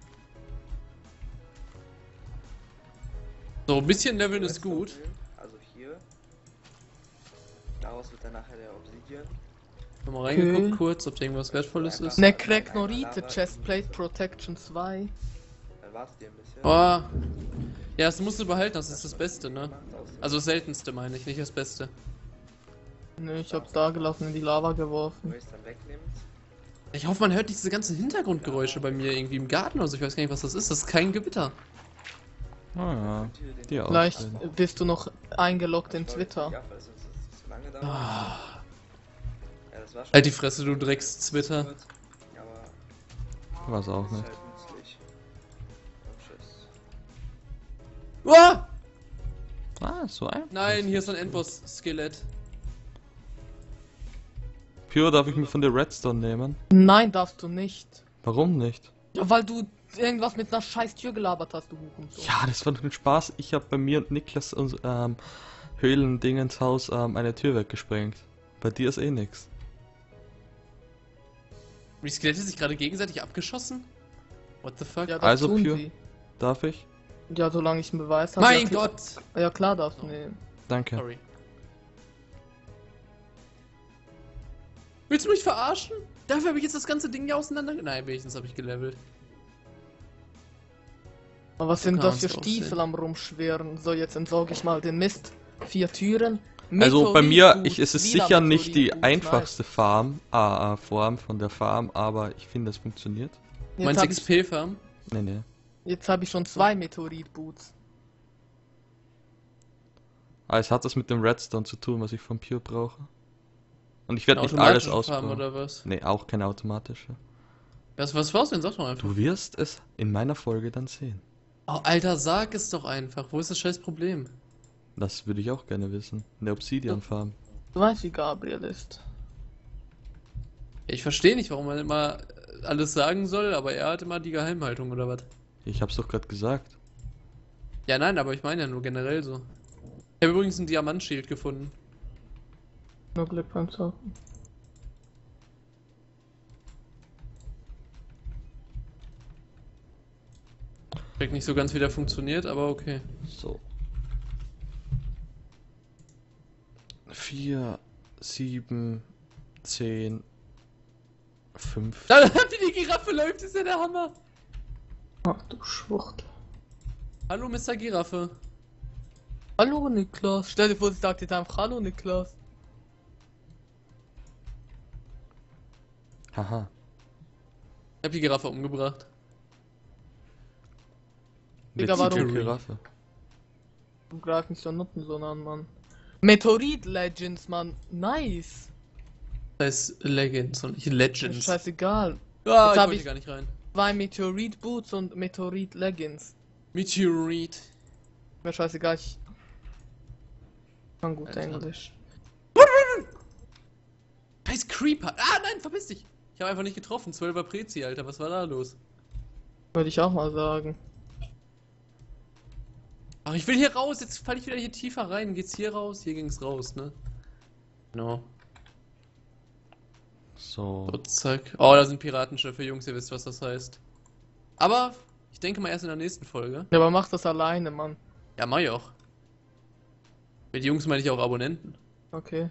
So, ein bisschen leveln ist Redstone gut. Öl, also hier. Daraus wird dann nachher der Obsidian. Nochmal reingeguckt Okay. kurz, ob da irgendwas Wertvolles ist. Necreknorite, Chestplate Protection zwei. Dann war's dir ein bisschen. Boah. Ja, das musst du behalten, das ist das Beste, ne? Macht auch Sinn. Also das seltenste meine ich, nicht das Beste. Nö, ich hab's da gelassen, in die Lava Wenn geworfen. man es dann wegnimmt. Ich hoffe, man hört diese ganzen Hintergrundgeräusche bei mir irgendwie im Garten oder so. Ich weiß gar nicht, was das ist. Das ist kein Gewitter. Ah ja. Und hier den- Die auch. Vielleicht bist du noch eingeloggt in Ich wollte Twitter. nicht ab, weil sonst ist es zu lange dauert. Ah. Ja, das war schon Halt die Fresse, du Drecks-Twitter. kurz, aber War's auch ist nicht. halt nützlich. Und tschüss. Uah! Ah, so ein. Nein, hier ist ein Endboss-Skelett. Pure, darf ich mir von der Redstone nehmen? Nein, darfst du nicht. Warum nicht? Ja, weil du irgendwas mit einer scheiß Tür gelabert hast, du Hurensohn. Ja, das war doch ein Spaß. Ich habe bei mir und Niklas uns, ähm, Höhlendingenshaus ähm, eine Tür weggesprengt. Bei dir ist eh nix. Die Skelette sich gerade gegenseitig abgeschossen? What the fuck? Ja, das Also, tun Pure. sie. Darf ich? Ja, solange ich einen Beweis habe. Mein ja, klar- Gott! Ja, klar darfst du nehmen. Danke. Sorry. Willst du mich verarschen? Dafür habe ich jetzt das ganze Ding hier auseinander... Nein, wenigstens habe ich gelevelt. Aber was So sind das kann's für auch Stiefel sehen. am Rumschwirren? So, jetzt entsorge ich mal den Mist. Vier Türen. Also bei mir Meteoritboots, ich, ist es wieder sicher nicht die Meteoritboots, einfachste Farm, äh, äh, Form von der Farm, aber ich finde, es funktioniert. Nice. Meinst Jetzt du habe X ich, P-Farm? Nee, nee. jetzt hab ich schon zwei Meteoritboots. Ah, es hat das mit dem Redstone zu tun, was ich von Pure brauche. Und ich werde Eine nicht alles automatische Farm ausbauen. oder was? Nee, auch keine automatische. Was, was war's denn? Sag doch einfach. Du wirst es in meiner Folge dann sehen. Oh, Alter, sag es doch einfach. Wo ist das scheiß Problem? Das würde ich auch gerne wissen. In der Obsidian Farm. Du weißt, wie Gabriel ist. Ich verstehe nicht, warum man immer alles sagen soll, aber er hat immer die Geheimhaltung oder was? Ich hab's doch gerade gesagt. Ja, nein, aber ich meine ja nur generell so. Ich habe übrigens ein Diamantschild gefunden. Nur Glück beim Zocken. Ich check nicht so ganz, wie der funktioniert, aber okay. So. Vier, sieben, zehn, fünf. Da, wie die Giraffe läuft, ist ja der Hammer. Ach du Schwuchtel. Hallo, Mister Giraffe. Hallo Niklas. Stell dir vor, sie sagt jetzt einfach Hallo Niklas. Haha. Ich hab die Giraffe umgebracht. Digga, Mit warum? C J Giraffe. Du greifst mich so Nutten so an, Mann. Meteorit Legends, Mann. Nice. Das heißt Legends und nicht Ist Legends. scheißegal. Ah, Jetzt ich hab wollte ich- gar nicht rein. Zwei Meteorit Boots und Meteorit Leggings. Meteorite. Mir scheißegal, ich kann gut Alter. Englisch. Scheiß Creeper. Ah, nein, verpiss dich. Ich habe einfach nicht getroffen. zwölfer Prezi, Alter. Was war da los? Würde ich auch mal sagen. Ach, ich will hier raus. Jetzt falle ich wieder hier tiefer rein. Geht's hier raus? Hier ging's raus, ne? Genau. So. So, zack. Oh, da sind Piratenschiffe, Jungs. Ihr wisst, was das heißt. Aber ich denke mal erst in der nächsten Folge. Ja, aber mach das alleine, Mann. Ja, mach ich auch. Mit Jungs meine ich auch Abonnenten. Okay.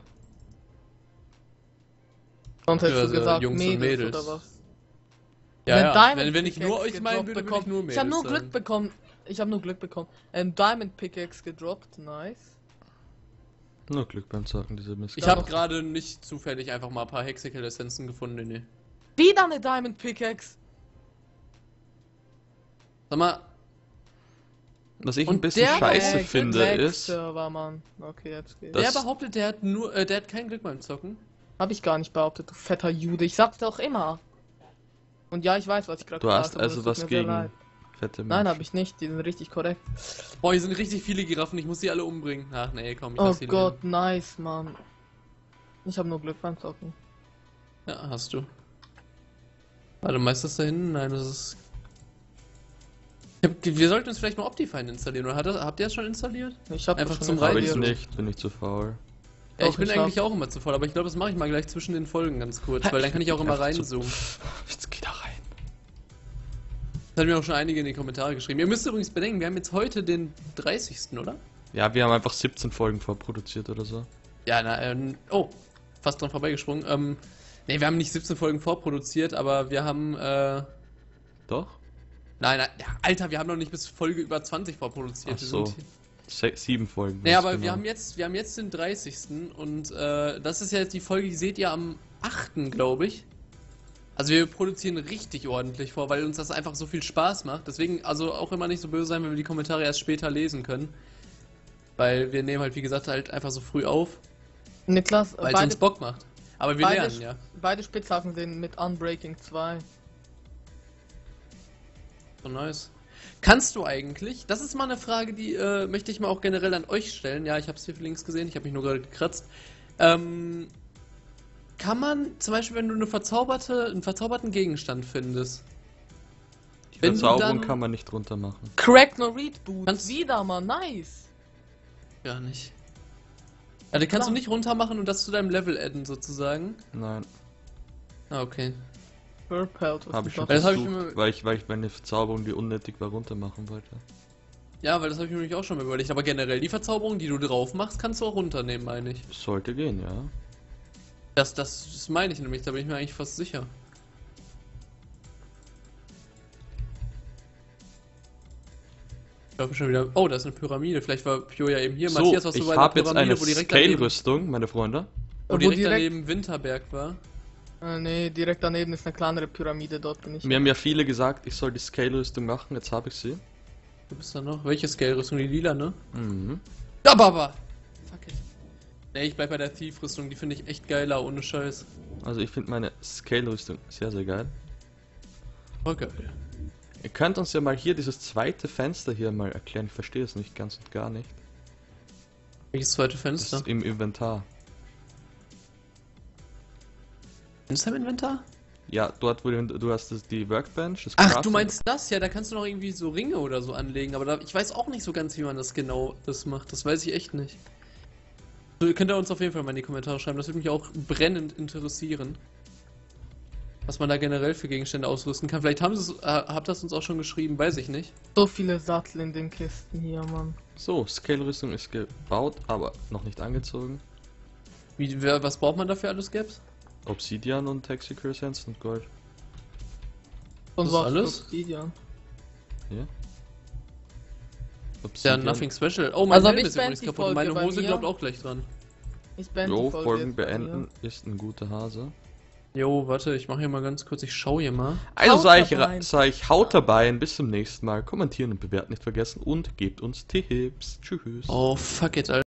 Sonst hättest Also du gesagt Jungs und Mädels, Mädels. oder was? Ja, Wenn ja. Diamond Wenn, wenn ich nur Pickaxe euch meinen gedroppt würde, würde ich bekommen- nur Mädels Ich habe nur sagen. Glück bekommen. Ich habe nur Glück bekommen. Ähm, Diamond Pickaxe gedroppt, nice. Nur Glück beim Zocken, diese Mist. Ich Ja, habe noch- gerade nicht zufällig einfach mal ein paar Hexekill-Essenzen gefunden, nee. Wieder eine Diamond Pickaxe. Sag mal, Was ich Und ein bisschen der scheiße Lag- finde Lag ist, Server, Mann. Okay, jetzt geht's. Das- wer behauptet, der hat nur, äh, der hat kein Glück beim Zocken? Hab ich gar nicht behauptet, du fetter Jude. Ich sag's doch immer. Und ja, ich weiß, was ich gerade du hast gesagt habe, also das tut was mir sehr gegen leid. fette Menschen. Nein, habe ich nicht. Die sind richtig korrekt. Boah, hier sind richtig viele Giraffen, ich muss die alle umbringen. Ach nee, komm, ich Oh lass die Gott, nice, Mann. Ich habe nur Glück beim Zocken. leben. Ja, hast du. Warte, meist das da hinten? Nein, das ist... Ich hab, wir sollten uns vielleicht mal Optifine installieren, oder hat das, habt ihr das schon installiert? Ich hab Einfach das zum schon Habe ich installiert. nicht, bin ich zu faul. Ja, Doch, ich bin ich eigentlich hab- auch immer zu voll, aber ich glaube, das mache ich mal gleich zwischen den Folgen ganz kurz, weil dann kann ich auch immer Einfach zu- reinzoomen. Jetzt geh da rein. Das hat mir auch schon einige in die Kommentare geschrieben. Ihr müsst übrigens bedenken, wir haben jetzt heute den dreißigsten, oder? Ja, wir haben einfach siebzehn Folgen vorproduziert oder so. Ja, na, ähm, oh, fast dran vorbeigesprungen. Ähm, ne, wir haben nicht siebzehn Folgen vorproduziert, aber wir haben, äh, Doch? nein, nein, ja, Alter, wir haben noch nicht bis Folge über zwanzig vorproduziert. Ach Wir so. sind- Se sieben Folgen. Nee, was aber genau. wir haben jetzt, wir haben jetzt den dreißigsten und äh, das ist ja jetzt die Folge, die seht ihr am achten, glaube ich. Also wir produzieren richtig ordentlich vor, weil uns das einfach so viel Spaß macht. Deswegen also auch immer nicht so böse sein, wenn wir die Kommentare erst später lesen können. Weil wir nehmen halt, wie gesagt, halt einfach so früh auf, Niklas, weil es uns beide, Bock macht. Aber wir beide, lernen, ja. beide Spitzhacken sind mit Unbreaking zwei. So nice. Kannst du eigentlich, das ist mal eine Frage, die äh, möchte ich mal auch generell an euch stellen. Ja, ich habe es hier links gesehen, ich habe mich nur gerade gekratzt. Ähm, kann man, zum Beispiel, wenn du eine verzauberte, einen verzauberten Gegenstand findest, Die wenn du Verzauberung dann- kann man nicht drunter machen. Crack no Read Boots. Kannst- Wieder mal, nice. gar nicht. Also die kannst Klar. du nicht runter machen und das zu deinem Level adden, sozusagen? Nein, Ah, okay. Purpelt, was habe ist ich schon Weil das hab ich versucht, immer- weil ich, weil ich meine Verzauberung, die unnötig war, runter machen wollte. Ja, weil das habe ich mir nämlich auch schon mal überlegt. Aber generell, die Verzauberung, die du drauf machst, kannst du auch runternehmen, meine ich. Sollte gehen, ja. Das, das, das meine ich nämlich, da bin ich mir eigentlich fast sicher. Ich glaube schon wieder. Oh, da ist eine Pyramide. Vielleicht war Pio ja eben hier. So, Matthias, was du ich bei einer habe jetzt Pyramide, eine wo direkt daneben, Scale-Rüstung, meine Freunde. wo direkt daneben Winterberg war. Äh, nee, direkt daneben ist eine kleinere Pyramide, dort bin ich. Mir haben ja viele gesagt, ich soll die Scale-Rüstung machen, jetzt habe ich sie. Du bist da noch. Welche Scale-Rüstung? Die lila, ne? Mhm. Ja, Baba! Fuck it. Nee, ich bleib bei der Thief-Rüstung. Die finde ich echt geiler, ohne Scheiß. Also ich finde meine Scale-Rüstung sehr, sehr geil. Voll geil. Ihr könnt uns ja mal hier dieses zweite Fenster hier mal erklären, ich verstehe es nicht ganz und gar nicht. Welches zweite Das Fenster? ist im Inventar. Fenster im Inventar? Ja, dort wo du, du hast das, die Workbench, das Ach, du Crafting. meinst das? Ja, da kannst du noch irgendwie so Ringe oder so anlegen, aber da, ich weiß auch nicht so ganz, wie man das genau das macht. Das weiß ich echt nicht. So, könnt ihr uns auf jeden Fall mal in die Kommentare schreiben, das würde mich auch brennend interessieren. Was man da generell für Gegenstände ausrüsten kann. Vielleicht haben sie es, äh, habt ihr es uns auch schon geschrieben, weiß ich nicht. So viele Sattel in den Kisten hier, Mann. So, Scale-Rüstung ist gebaut, aber noch nicht angezogen. Wie, wer, was braucht man dafür alles, Gaps? Obsidian und Hexicure Essence und Gold. Und Das was alles? für Obsidian. Hier. Ja, Obsidian. nothing special. Oh, mein Also, Helm ich ist übrigens beende die kaputt. Folge Meine bei Hose mir. glaubt auch gleich dran. Ich beende Jo, die Folge Folgen jetzt bei beenden mir. ist ein guter Hase. Jo, warte, ich mache hier mal ganz kurz, ich schaue hier mal. Also Haut sag ich, dabei. ra- sag ich, haut dabei, bis zum nächsten Mal. Kommentieren und bewerten nicht vergessen und gebt uns Tipps. Tschüss. Oh, fuck it, Alter.